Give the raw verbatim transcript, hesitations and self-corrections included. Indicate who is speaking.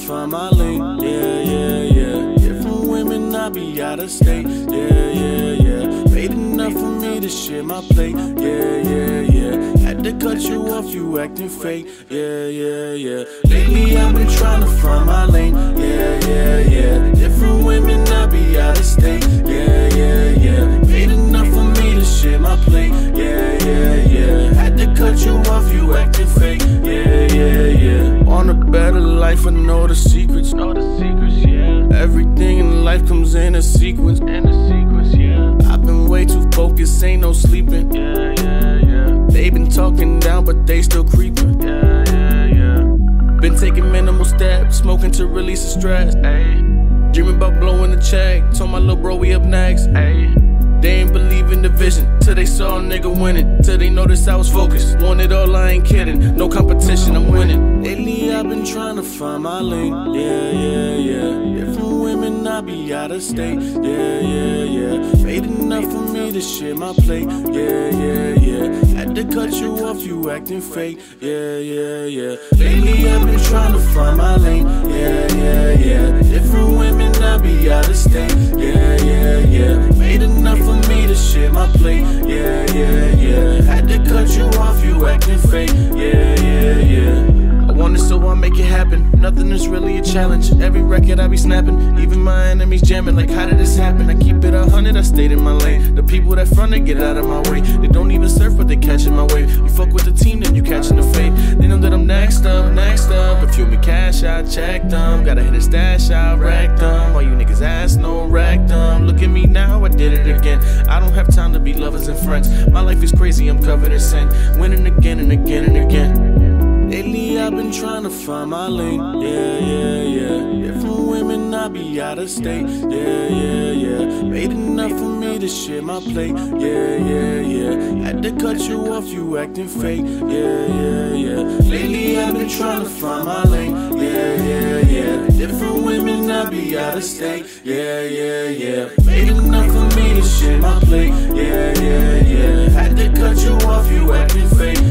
Speaker 1: find my lane. Yeah, yeah, yeah. Different women, I be out of state. Yeah, yeah, yeah. Paid enough for me to share my plate. Yeah, yeah, yeah. Had to cut you off, you acting fake. Yeah, yeah, yeah. Lately I've been trying to find my lane. Yeah, yeah, yeah. Different women, I be out of state. Yeah, yeah, yeah. Paid enough for me to share my plate. Yeah, yeah, yeah. Had to cut you off, you acting fake. Yeah, yeah, yeah. Want a better life, I know the secrets. Know the secrets, yeah. Everything in life comes in a sequence. In a sequence, yeah. I've been way too focused, ain't no sleeping. Yeah, yeah, yeah. They been talking down, but they still creeping. Yeah, yeah, yeah. Been taking minimal steps, smoking to release the stress. Ayy. Dreaming about blowing the check. Told my little bro we up next. Ayy. They ain't believe in the vision till they saw a nigga winning. Till they noticed I was focused. Want it all, I ain't kidding. No competition, I'm winning. Lately I've been trying to find my lane. Yeah, yeah, yeah. Different women, I be out of state. Yeah, yeah, yeah. Paid enough for me to share my plate. Yeah, yeah, yeah. Had to cut you off, you acting fake. Yeah, yeah, yeah. Lately I've been trying to find my lane. Yeah, yeah, yeah. Different women, I be out of state. Yeah, yeah, yeah. Paid enough for me to share my plate. Yeah, yeah, yeah. Had to cut you off, you acting fake. Yeah, yeah, yeah. I want it so I make it happen. Nothing is really a challenge. Every record I be snapping, even my enemies jamming. Like, how did this happen? I keep it a hundred, I stayed in my lane. The people that front, they get out of my way. They don't even surf, but they catching my wave. You fuck with the team, then you catching the fade. They know that I'm next up, next up. If you me cash, I check them. Gotta hit a stash, I rack them. All you niggas ass, no rack them. Look at me now, I did it again. I don't have time to be lovers and friends. My life is crazy, I'm covered in sin. Winning again and again and again. Lately I've been trying to find my lane. Yeah, yeah, yeah. Different women, I be out of state. Yeah, yeah, yeah. Paid enough for me to share my plate. Yeah, yeah, yeah. Had to cut you off, you acting fake. Yeah, yeah, yeah. Lately I've been trying to find my lane. Yeah, yeah, yeah. Different women, I be out of state. Yeah, yeah, yeah. Paid enough for me to share my plate. Yeah, yeah, yeah. Had to cut you off, you acting fake.